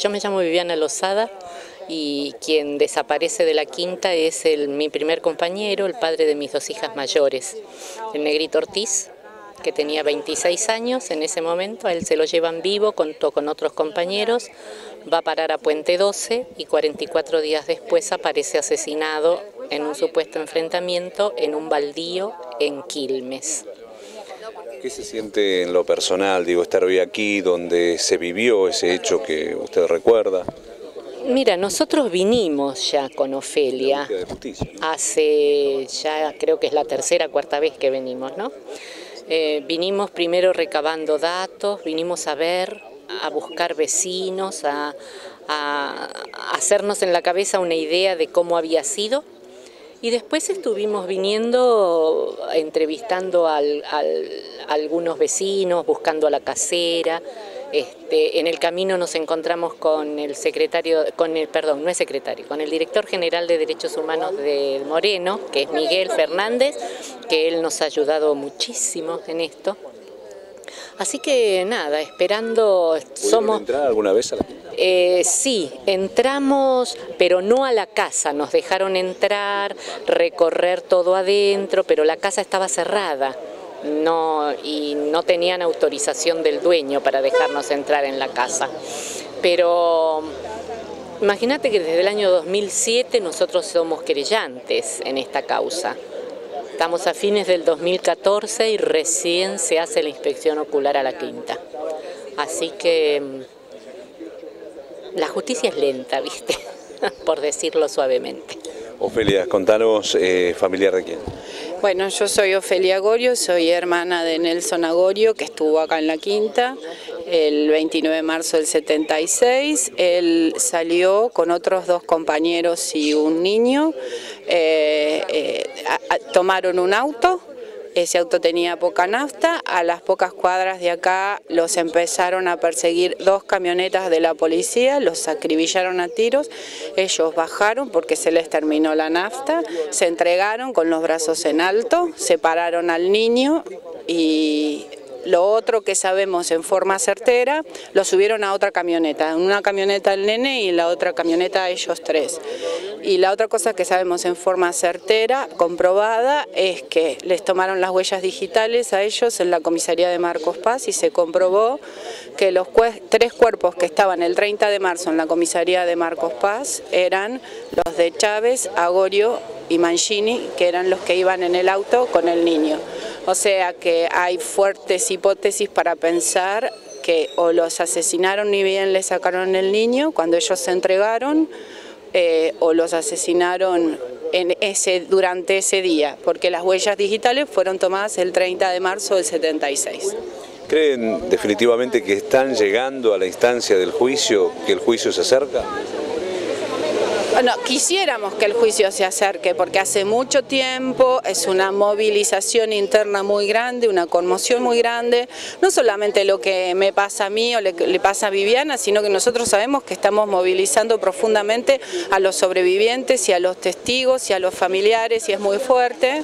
Yo me llamo Viviana Lozada y quien desaparece de la quinta es mi primer compañero, el padre de mis dos hijas mayores, el Negrito Ortiz, que tenía 26 años en ese momento. A él se lo llevan vivo con otros compañeros, va a parar a Puente 12 y 44 días después aparece asesinado en un supuesto enfrentamiento en un baldío en Quilmes. ¿Qué se siente en lo personal, estar hoy aquí donde se vivió ese hecho que usted recuerda? Mira, nosotros vinimos ya con Ofelia, hace ya creo que es la tercera o cuarta vez que venimos, ¿no? Vinimos primero recabando datos, vinimos a ver, a buscar vecinos, a hacernos en la cabeza una idea de cómo había sido. Y después estuvimos viniendo, entrevistando a algunos vecinos, buscando a la casera. En el camino nos encontramos con el director general de Derechos Humanos de Moreno, que es Miguel Fernández, que él nos ha ayudado muchísimo en esto. Así que nada, esperando. ¿Pudieron entrar alguna vez a la quinta? Sí, entramos, pero no a la casa, nos dejaron entrar, recorrer todo adentro, pero la casa estaba cerrada. Y no tenían autorización del dueño para dejarnos entrar en la casa. Pero imagínate que desde el año 2007 nosotros somos querellantes en esta causa. Estamos a fines del 2014 y recién se hace la inspección ocular a la quinta. Así que la justicia es lenta, ¿viste? Por decirlo suavemente. Ofelia, contanos, ¿familiar de quién? Bueno, yo soy Ofelia Agorio, soy hermana de Nelson Agorio, que estuvo acá en la quinta el 29 de marzo del 76. Él salió con otros dos compañeros y un niño, tomaron un auto. Ese auto tenía poca nafta, a las pocas cuadras de acá los empezaron a perseguir dos camionetas de la policía, los acribillaron a tiros, ellos bajaron porque se les terminó la nafta, se entregaron con los brazos en alto, separaron al niño y lo otro que sabemos en forma certera, lo subieron a otra camioneta, en una camioneta el nene y en la otra camioneta ellos tres. Y la otra cosa que sabemos en forma certera, comprobada, es que les tomaron las huellas digitales a ellos en la comisaría de Marcos Paz y se comprobó que los tres cuerpos que estaban el 30 de marzo en la comisaría de Marcos Paz eran los de Chávez, Agorio y Mancini, que eran los que iban en el auto con el niño. O sea que hay fuertes hipótesis para pensar que o los asesinaron y bien le sacaron el niño cuando ellos se entregaron, o los asesinaron durante ese día, porque las huellas digitales fueron tomadas el 30 de marzo del 76. ¿Creen definitivamente que están llegando a la instancia del juicio, que el juicio se acerca? Bueno, quisiéramos que el juicio se acerque porque hace mucho tiempo es una movilización interna muy grande, una conmoción muy grande, no solamente lo que me pasa a mí o le pasa a Viviana, sino que nosotros sabemos que estamos movilizando profundamente a los sobrevivientes y a los testigos y a los familiares y es muy fuerte.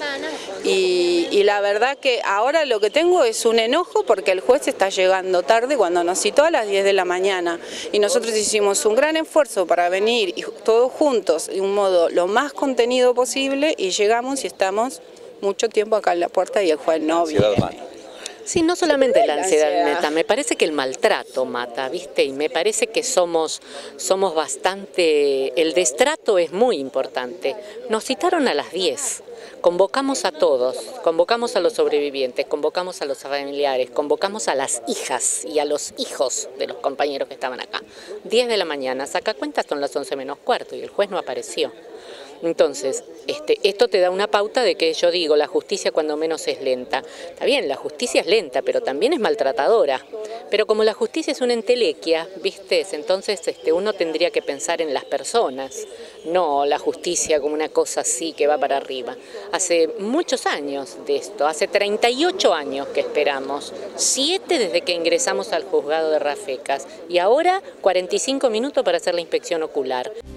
Y la verdad que ahora lo que tengo es un enojo porque el juez está llegando tarde cuando nos citó a las 10 de la mañana y nosotros hicimos un gran esfuerzo para venir y todos juntos de un modo lo más contenido posible y llegamos y estamos mucho tiempo acá en la puerta y el juez no viene. Sí, no solamente la ansiedad mata, me parece que el maltrato mata, ¿viste? Y me parece que somos bastante, el destrato es muy importante. Nos citaron a las 10. Convocamos a todos, convocamos a los sobrevivientes, convocamos a los familiares, convocamos a las hijas y a los hijos de los compañeros que estaban acá. 10 de la mañana, saca cuentas, son las 11 menos cuarto y el juez no apareció. Entonces, esto te da una pauta de que yo digo, la justicia cuando menos es lenta. Está bien, la justicia es lenta, pero también es maltratadora. Pero como la justicia es una entelequia, ¿viste? Entonces uno tendría que pensar en las personas, no la justicia como una cosa así que va para arriba. Hace muchos años de esto, hace 38 años que esperamos, 7 desde que ingresamos al juzgado de Rafecas y ahora 45 minutos para hacer la inspección ocular.